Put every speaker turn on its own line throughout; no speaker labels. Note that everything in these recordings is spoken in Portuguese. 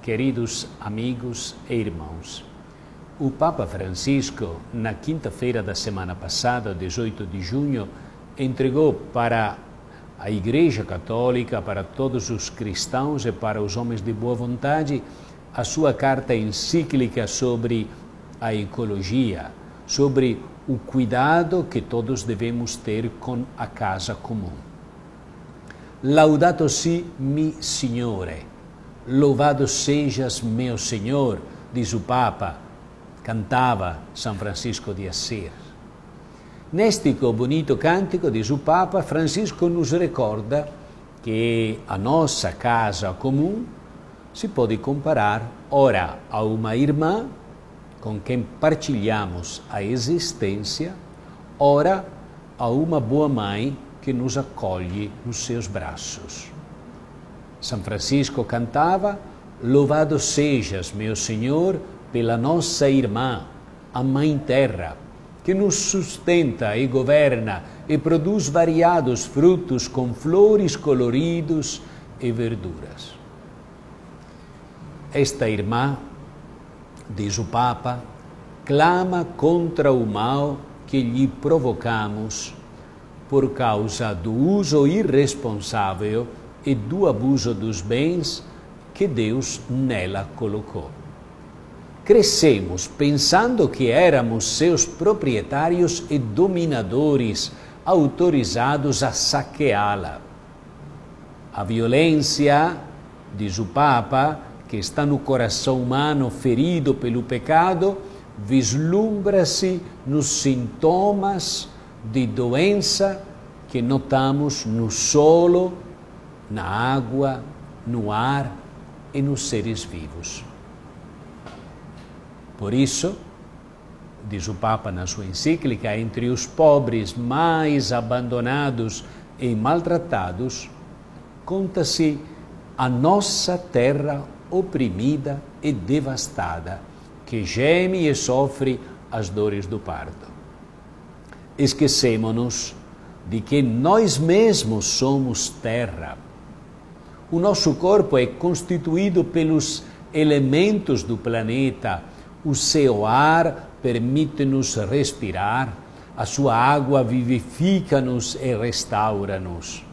queridos amigos e irmãos. O Papa Francisco, na quinta-feira da semana passada, 18 de junho, entregou para a Igreja Católica, para todos os cristãos e para os homens de boa vontade, a sua carta encíclica sobre a ecologia, sobre o cuidado que todos devemos ter com a casa comum. Laudato si mi Signore, louvado sejas meu Senhor, diz o Papa, cantava São Francisco de Assis. Neste bonito cântico, diz o Papa, Francisco nos recorda que a nossa casa comum se pode comparar, ora, a uma irmã com quem partilhamos a existência, ora, a uma boa mãe que nos acolhe nos seus braços. São Francisco cantava, louvado sejas, meu Senhor, pela nossa irmã, a Mãe Terra, que nos sustenta e governa e produz variados frutos com flores coloridos e verduras. Esta irmã, diz o Papa, clama contra o mal que lhe provocamos por causa do uso irresponsável e do abuso dos bens que Deus nela colocou. Crescemos pensando que éramos seus proprietários e dominadores, autorizados a saqueá-la. A violência, diz o Papa, que está no coração humano ferido pelo pecado, vislumbra-se nos sintomas de doença que notamos no solo, na água, no ar e nos seres vivos. Por isso, diz o Papa na sua encíclica, entre os pobres mais abandonados e maltratados, conta-se a nossa terra oprimida e devastada, que geme e sofre as dores do parto. Esquecemos-nos de que nós mesmos somos terra. O nosso corpo é constituído pelos elementos do planeta. O seu ar permite-nos respirar, a sua água vivifica-nos e restaura-nos.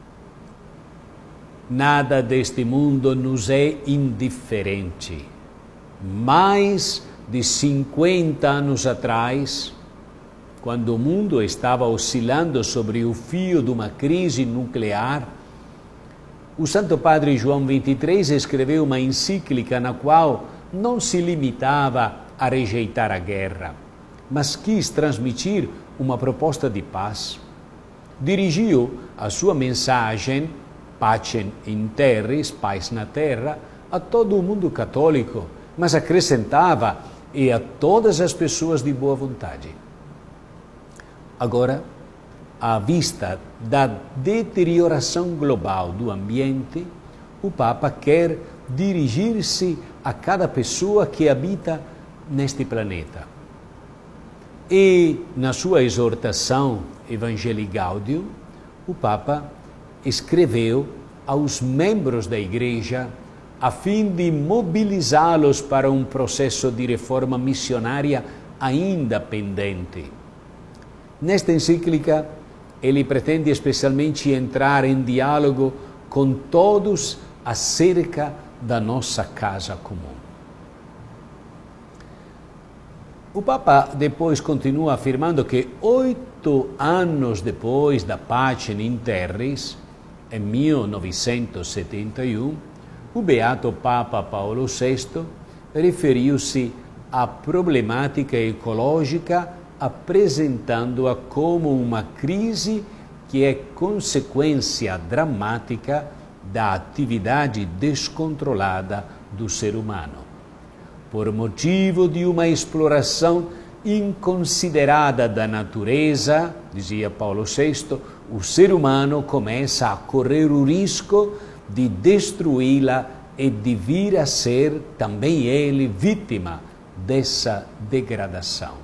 Nada deste mundo nos é indiferente. Mais de 50 anos atrás, quando o mundo estava oscilando sobre o fio de uma crise nuclear, o Santo Padre João XXIII escreveu uma encíclica na qual não se limitava a rejeitar a guerra, mas quis transmitir uma proposta de paz. Dirigiu a sua mensagem, Pacem in terris, paz na terra, a todo o mundo católico, mas acrescentava e a todas as pessoas de boa vontade. Agora, à vista da deterioração global do ambiente, o Papa quer dirigir-se a cada pessoa que habita neste planeta. E, na sua exortação Evangelii Gaudium, o Papa escreveu aos membros da Igreja a fim de mobilizá-los para um processo de reforma missionária ainda pendente. Nesta encíclica, ele pretende especialmente entrar em diálogo com todos acerca da nossa casa comum. O Papa depois continua afirmando que 8 anos depois da Pacem in terris, em 1971, o beato Papa Paulo VI referiu-se à problemática ecológica, apresentando-a como uma crise que é consequência dramática da atividade descontrolada do ser humano. Por motivo de uma exploração inconsiderada da natureza, dizia Paulo VI, o ser humano começa a correr o risco de destruí-la e de vir a ser também ele vítima dessa degradação.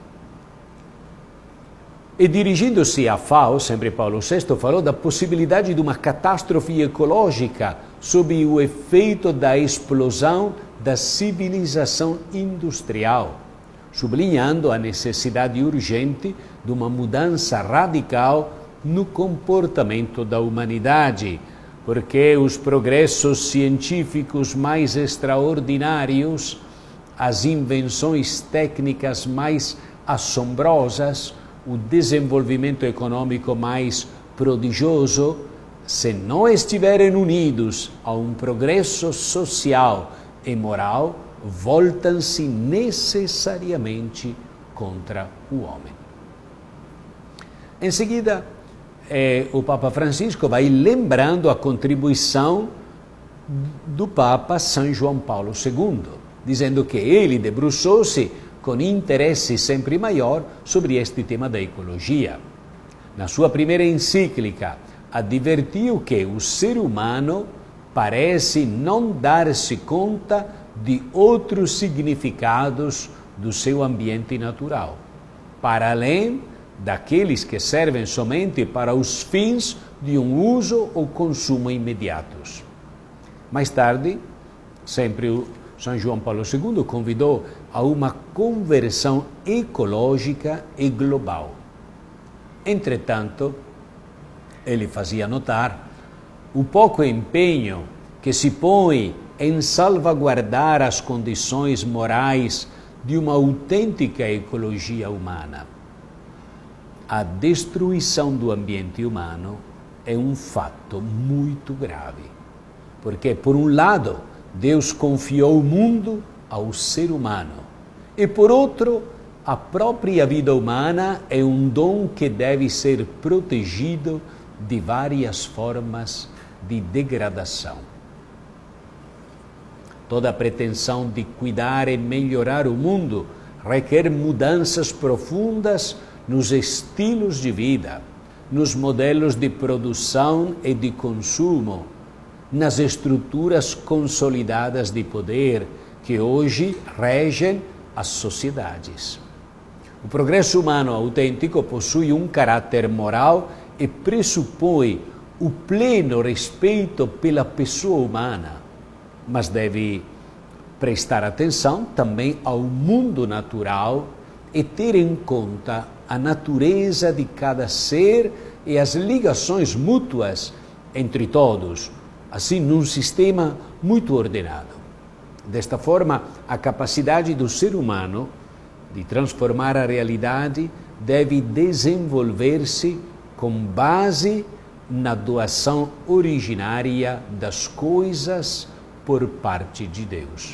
E dirigindo-se à FAO, sempre Paulo VI falou da possibilidade de uma catástrofe ecológica sob o efeito da explosão da civilização industrial, sublinhando a necessidade urgente de uma mudança radical no comportamento da humanidade, porque os progressos científicos mais extraordinários, as invenções técnicas mais assombrosas, o desenvolvimento econômico mais prodigioso, se não estiverem unidos a um progresso social e moral, voltam-se necessariamente contra o homem. Em seguida, o Papa Francisco vai lembrando a contribuição do Papa São João Paulo II, dizendo que ele debruçou-se com interesse sempre maior sobre este tema da ecologia. Na sua primeira encíclica, advertiu que o ser humano parece não dar-se conta de outros significados do seu ambiente natural, para além daqueles que servem somente para os fins de um uso ou consumo imediatos. Mais tarde, sempre o São João Paulo II convidou a uma conversão ecológica e global. Entretanto, ele fazia notar o pouco empenho que se põe em salvaguardar as condições morais de uma autêntica ecologia humana. A destruição do ambiente humano é um fato muito grave, porque, por um lado, Deus confiou o mundo ao ser humano, e, por outro, a própria vida humana é um dom que deve ser protegido de várias formas de degradação. Toda a pretensão de cuidar e melhorar o mundo requer mudanças profundas nos estilos de vida, nos modelos de produção e de consumo, nas estruturas consolidadas de poder que hoje regem as sociedades. O progresso humano autêntico possui um caráter moral e pressupõe o pleno respeito pela pessoa humana, mas deve prestar atenção também ao mundo natural e ter em conta a natureza de cada ser e as ligações mútuas entre todos, assim num sistema muito ordenado. Desta forma, a capacidade do ser humano de transformar a realidade deve desenvolver-se com base na doação originária das coisas por parte de Deus.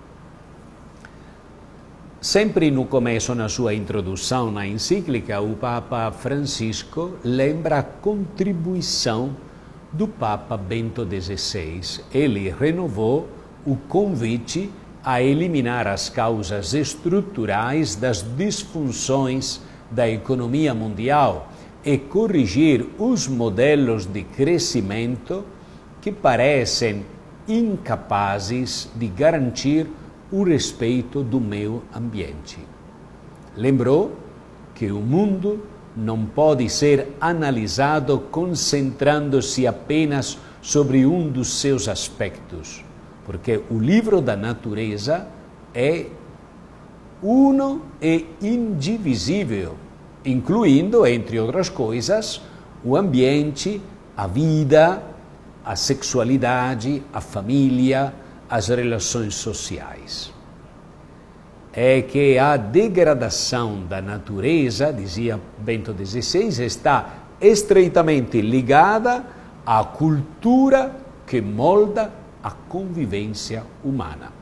Sempre no começo, na sua introdução na encíclica, o Papa Francisco lembra a contribuição do Papa Bento XVI. Ele renovou o convite a eliminar as causas estruturais das disfunções da economia mundial e corrigir os modelos de crescimento que parecem incapazes de garantir o respeito do meio ambiente. Lembrou que o mundo não pode ser analisado concentrando-se apenas sobre um dos seus aspectos, porque o livro da natureza é uno e indivisível, incluindo, entre outras coisas, o ambiente, a vida, a sexualidade, a família, as relações sociais. É que a degradação da natureza, dizia Bento XVI, está estreitamente ligada à cultura que molda a convivência humana.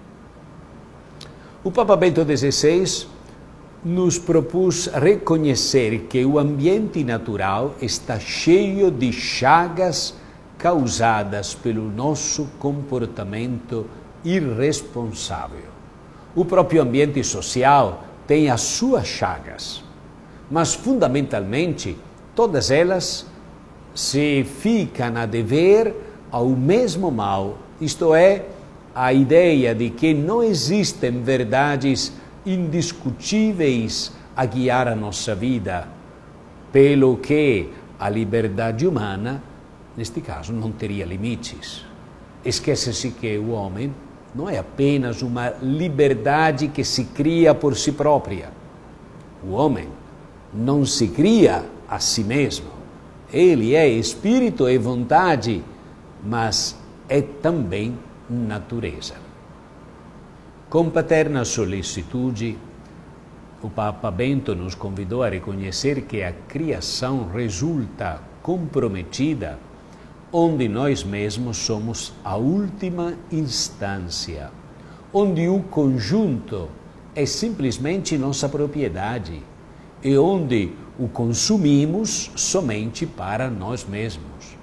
O Papa Bento XVI nos propôs reconhecer que o ambiente natural está cheio de chagas causadas pelo nosso comportamento irresponsável. O próprio ambiente social tem as suas chagas, mas fundamentalmente todas elas se ficam a dever ao mesmo mal, isto é, a ideia de que não existem verdades indiscutíveis a guiar a nossa vida, pelo que a liberdade humana, neste caso, não teria limites. Esquece-se que o homem não é apenas uma liberdade que se cria por si própria. O homem não se cria a si mesmo. Ele é espírito e vontade, mas é também natureza. Com paterna solicitude, o Papa Bento nos convidou a reconhecer que a criação resulta comprometida onde nós mesmos somos a última instância, onde o conjunto é simplesmente nossa propriedade e onde o consumimos somente para nós mesmos.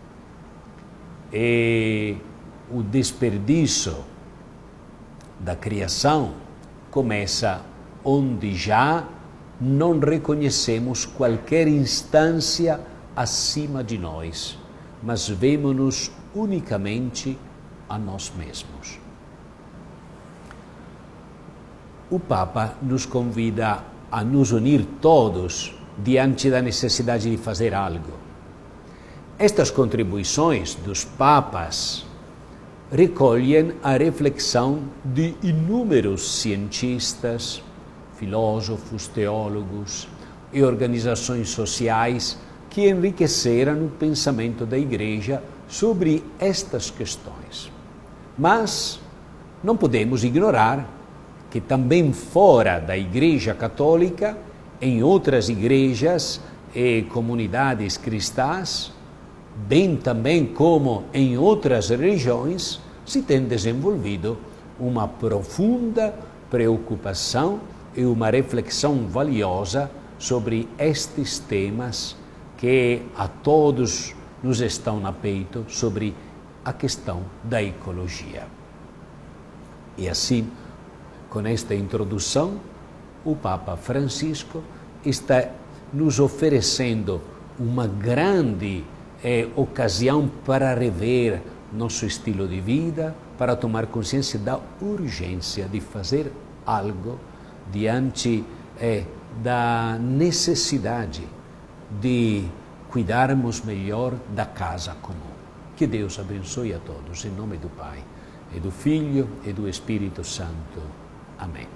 E o desperdício da criação começa onde já não reconhecemos qualquer instância acima de nós, mas vemos-nos unicamente a nós mesmos. O Papa nos convida a nos unir todos diante da necessidade de fazer algo. Estas contribuições dos papas recolhem a reflexão de inúmeros cientistas, filósofos, teólogos e organizações sociais que enriqueceram o pensamento da Igreja sobre estas questões. Mas não podemos ignorar que também fora da Igreja Católica, em outras igrejas e comunidades cristãs, bem também como em outras religiões, se tem desenvolvido uma profunda preocupação e uma reflexão valiosa sobre estes temas que a todos nos estão no peito, sobre a questão da ecologia. E assim, com esta introdução, o Papa Francisco está nos oferecendo uma grande ocasião para rever nosso estilo de vida, para tomar consciência da urgência de fazer algo diante da necessidade de cuidarmos melhor da casa comum. Que Deus abençoe a todos, em nome do Pai, e do Filho e do Espírito Santo. Amém.